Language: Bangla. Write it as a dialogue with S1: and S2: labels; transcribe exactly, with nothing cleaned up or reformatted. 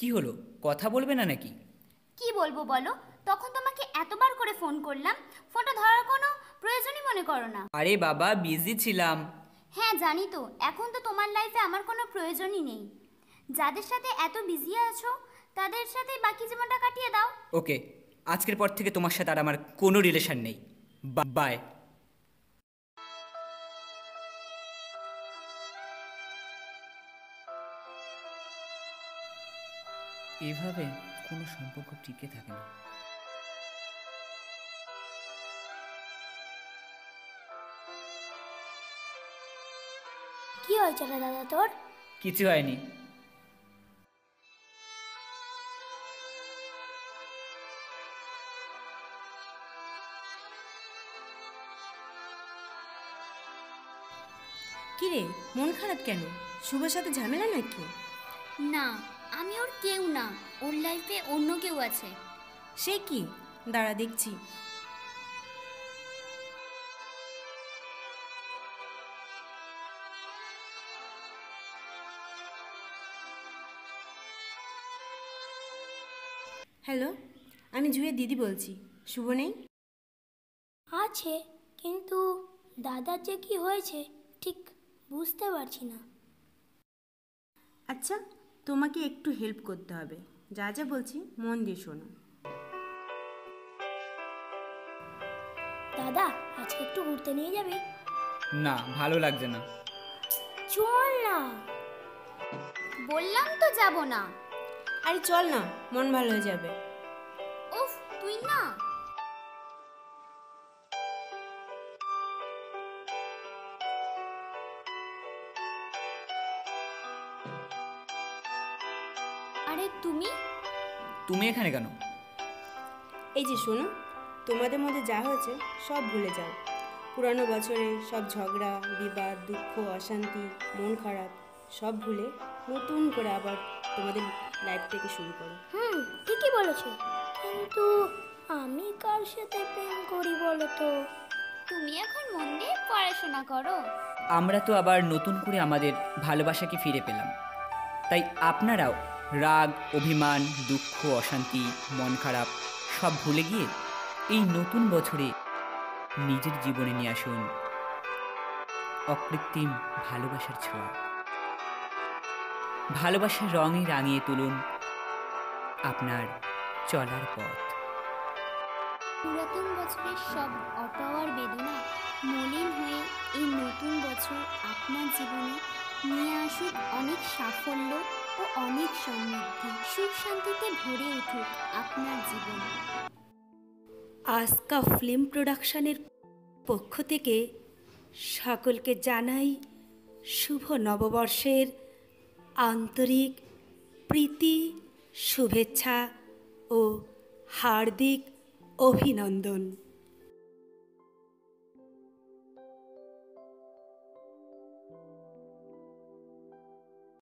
S1: কি হলো, কথা বলবে না নাকি?
S2: কি বলবো বলো? তখন তোমাকে এতবার করে ফোন করলাম, ফোনটা ধরার কোনো প্রয়োজনই মনে করো না।
S1: আরে বাবা, বিজি ছিলাম।
S2: হ্যাঁ জানি তো, এখন তো তোমার লাইফে আমার কোনো প্রয়োজনই নেই। যাদের সাথে এত বিজি আছো তাদের সাথে বাকি জীবনটা কাটিয়ে দাও।
S1: ওকে, আজকের পর থেকে তোমার সাথে আর আমার কোনো রিলেশন নেই। বাই। এভাবে কোনো সম্পর্ক টিকে থাকে না।
S2: কি হয়েছে রে দাদা তোর?
S1: কিছু হয়নি।
S3: কিরে, মন খারাপ কেন? শুভর সাথে ঝামেলা নাকি?
S2: না, আমি ওর কেউ না, ওর লাইফে অন্য কেউ আছে।
S3: সে কি? দাঁড়া দেখছি। হ্যালো, আমি জুয়ের দিদি বলছি। শুভ নেই?
S4: আছে, কিন্তু দাদার যে কি হয়েছে ঠিক বুঝতে পারছি না।
S3: আচ্ছা, তোমাকে একটু হেল্প করতে হবে। যা যা বলছি মন দিয়ে শোনো।
S4: দাদা, আজকে একটু ঘুরতে নিয়ে যাবি?
S1: না, ভালো লাগছে না।
S4: চল না।
S2: বললাম তো যাব না।
S3: আরে চল না, মন ভালো হয়ে যাবে।
S2: উফ, তুই না। আরে তুমি
S1: তুমি এখানে কেন?
S3: এই যে শোনো, তোমাদের মধ্যে যা হয়েছে সব ভুলে যাও। পুরানো বছরে সব ঝগড়া, বিবাদ, দুঃখ, অশান্তি, মন খারাপ সব ভুলে নতুন করে আবার তোমাদের লাইফটাকে শুরু করো।
S4: হুম, ঠিকই বলেছো, কিন্তু আমি কার সাথে প্রেম করি বলো তো?
S2: তুমি এখন মন দিয়ে পড়াশোনা করো।
S1: আমরা তো আবার নতুন করে আমাদের ভালোবাসাকে ফিরে পেলাম। তাই আপনারাও রাগ, অভিমান, দুঃখ, অশান্তি, মন খারাপ সব ভুলে গিয়ে এই নতুন বছরে নিজের জীবনে নিয়ে আসুন অকৃত্রিম ভালোবাসার ছোঁয়া। ভালোবাসার রঙে রাঙিয়ে তুলুন আপনার চলার পথ।
S2: পুরাতন বছরের সব অপাওয়ার বেদনা মলিন হয়ে এই নতুন বছর আপনার জীবনে নিয়ে আসুক অনেক সাফল্য ও অনেক সমৃদ্ধি। সুখ শান্তিতে ভরে উঠুক আপনার জীবন।
S3: আজকা ফিল্ম প্রোডাকশনের পক্ষ থেকে সকলকে জানাই শুভ নববর্ষের আন্তরিক প্রীতি, শুভেচ্ছা ও হার্দিক অভিনন্দন।